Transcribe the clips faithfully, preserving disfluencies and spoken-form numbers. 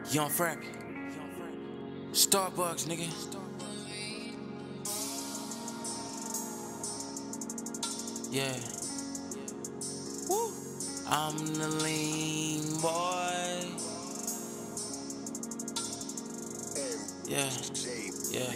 Young Frappy. Starbucks, nigga. Yeah. Woo. I'm the lean boy. Yeah. Yeah.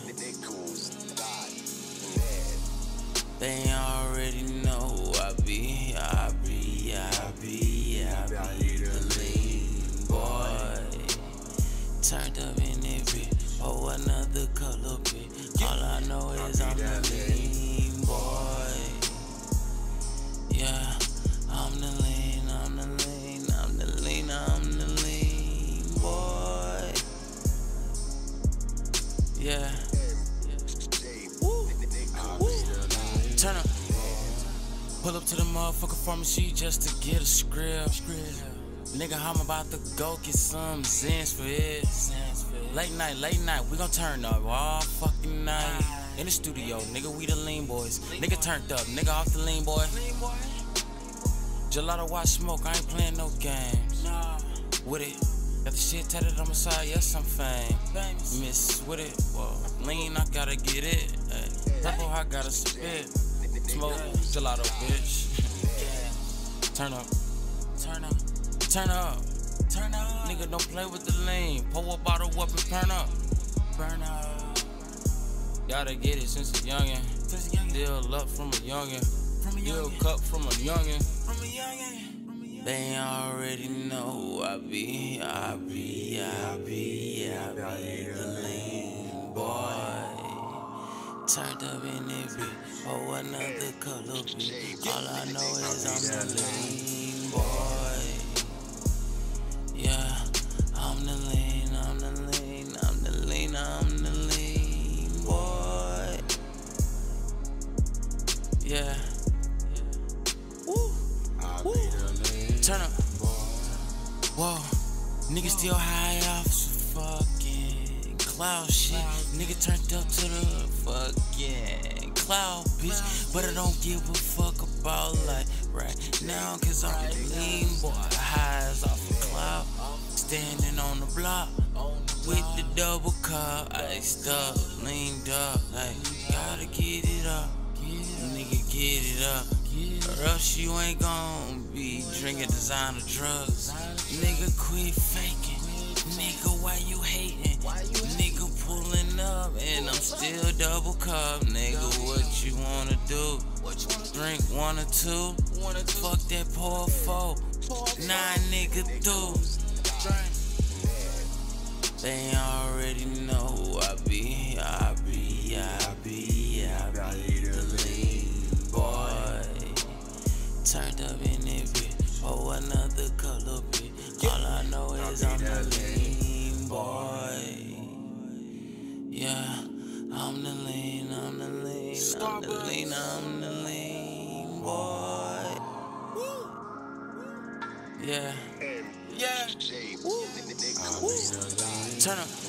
They already know I be, I be, I be, I be the lean boy. Turned up in it, bitch. Oh, another color, bitch. All I know is I'm the lean boy. Yeah, I'm the lean, I'm the lean, I'm the lean, I'm the lean boy. Yeah. Woo. Woo. Turn up. Pull up to the motherfucker pharmacy just to get a script. Nigga, I'm about to go get some Zins for it. Late night, late night, we gon' turn up all fucking night. In the studio, nigga, we the lean boys. Nigga turned up, nigga off the lean boy. Gelato watch smoke, I ain't playing no games. With it, got the shit tatted on my side, yes I'm famous. Miss with it, whoa, lean, I gotta get it. Purple, I gotta spit. Smoke, gelato, bitch. Turn up, turn up. Turn up, turn up. Nigga, don't play with the lean. Pour a bottle up and turn up. Burn up. Gotta get it since a youngin'. Deal up from a youngin'. Deal cup from a youngin'. They already know I be, I be, I be, I be the lean boy. Turned up in it, bitch. Oh, another color, bitch. All I know is I'm the lean boy. Yeah, I'm the lean, I'm the lean, I'm the lean, I'm the lean boy. Yeah. Woo. Woo. Turn up. Whoa. Nigga still high off some fucking cloud shit. Nigga turned up to the fucking cloud, bitch. But I don't give a fuck about like right now, cause I'm the lean boy. Highs off the cloud. Standing on the block with the double cup, iced up, leaned up, like gotta get it up, nigga get it up, or else you ain't gon' be drinking designer drugs. Nigga quit faking, nigga why you hating? Nigga pulling up and I'm still double cup, nigga what you wanna do? Drink one or two, fuck that pour four, nine nigga do. They already know I be, I be, I be, I be the lean boy. Turned up in it, bitch. Oh, another color, bitch. All I know is I'm the lean boy. Yeah, I'm the lean, I'm the lean, I'm the lean, I'm the lean boy. Yeah. Yeah. Woo. Woo. Turn up.